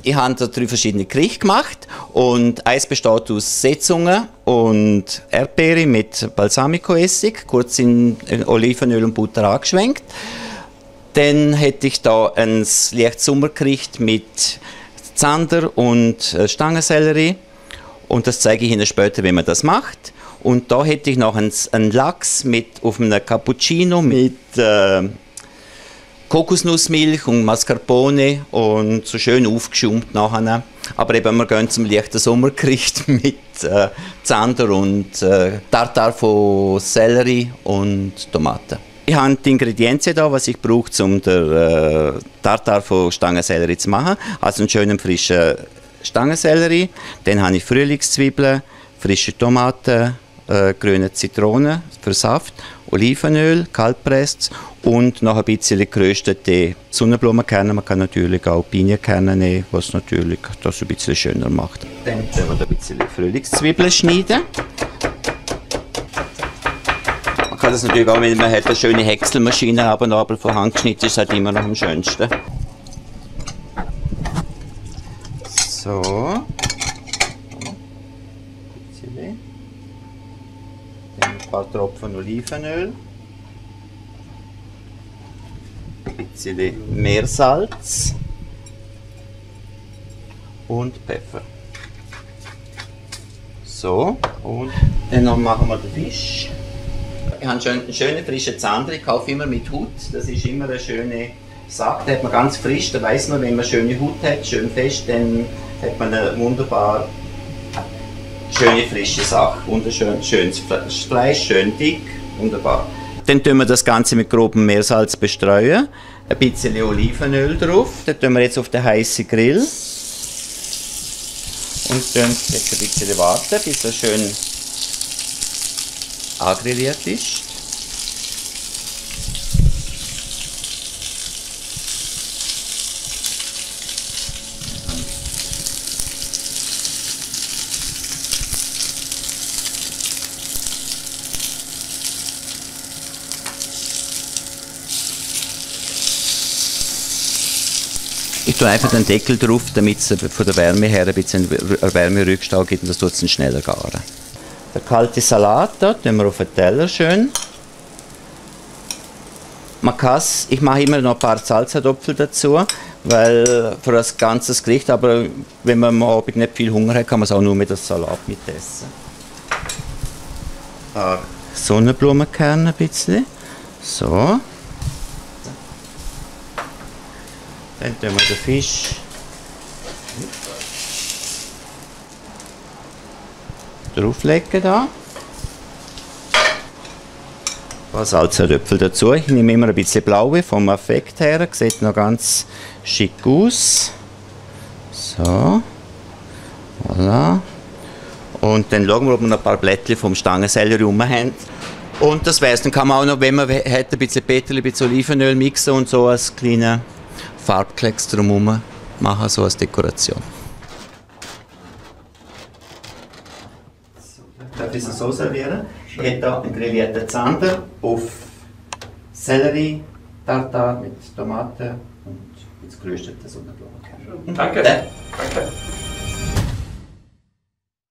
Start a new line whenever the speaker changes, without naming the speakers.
Ich habe da 3 verschiedene Gerichte gemacht und eins besteht aus Setzungen und Erdbeere mit Balsamico-Essig, kurz in Olivenöl und Butter angeschwenkt. Dann hätte ich da ein leichtes Sommergericht mit Zander und Stangensellerie und das zeige ich Ihnen später, wie man das macht. Und da hätte ich noch einen Lachs auf einem Cappuccino mit Kokosnussmilch und Mascarpone und so schön aufgeschäumt nachher. Aber eben, wir gehen zum leichten Sommergericht mit Zander und Tartar von Sellerie und Tomaten. Ich habe die Ingredienzien da, was ich brauche, um den Tartar von Stangensellerie zu machen. Also einen schönen frischen Stangensellerie, dann habe ich Frühlingszwiebeln, frische Tomaten, grüne Zitronen für Saft, Olivenöl, kaltpresst und noch ein bisschen geröstete Sonnenblumenkerne. Man kann natürlich auch Pinienkerne nehmen, was natürlich das ein bisschen schöner macht. Dann werden wir ein bisschen Frühlingszwiebeln schneiden. Man kann das natürlich auch, wenn man hat eine schöne Häckselmaschine haben, aber von Hand geschnitten ist es halt immer noch am schönsten. So. Ein paar Tropfen Olivenöl, ein bisschen Meersalz und Pfeffer. So, und dann machen wir den Fisch. Ich habe einen schönen frischen Zander, ich kaufe immer mit Hut, das ist immer eine schöne Sache, da hat man ganz frisch, da weiß man, wenn man schöne Haut hat, schön fest, dann hat man eine wunderbar schöne frische Sache, wunderschön, schönes Fleisch, schön dick, wunderbar. Dann tun wir das Ganze mit grobem Meersalz bestreuen, ein bisschen Olivenöl drauf, dann tun wir jetzt auf den heißen Grill und dann jetzt ein bisschen warten, bis er schön angrilliert ist. Ich tue einfach den Deckel drauf, damit es von der Wärme her ein bisschen Wärmerückstau gibt und das tut es schneller garen. Der kalte Salat da tun wir auf den Teller schön. Ich mache immer noch ein paar Salzapfel dazu, weil für das ganze Gericht, aber wenn man am Abend nicht viel Hunger hat, kann man es auch nur mit dem Salat mitessen. Ein paar Sonnenblumenkerne ein bisschen. So. Dann tun wir den Fisch drauflegen da. Ein paar Salzapfel dazu. Ich nehme immer ein bisschen blaue vom Effekt her. Sieht noch ganz schick aus. So. Voilà. Und dann schauen wir, ob wir noch ein paar Blättchen vom Stangensellerie rum haben. Und das wär's. Dann kann man auch noch, wenn man hat, ein bisschen Peterli, ein bisschen Olivenöl mixen und so als kleine Farbklecks drumherum machen, so als Dekoration. Darf ich es so servieren? Ich hätte hier einen grillierten Zander auf Sellerie, Tartar mit Tomaten und jetzt geröstete Sonnenblumenkerne.
Danke.
Ja.
Danke.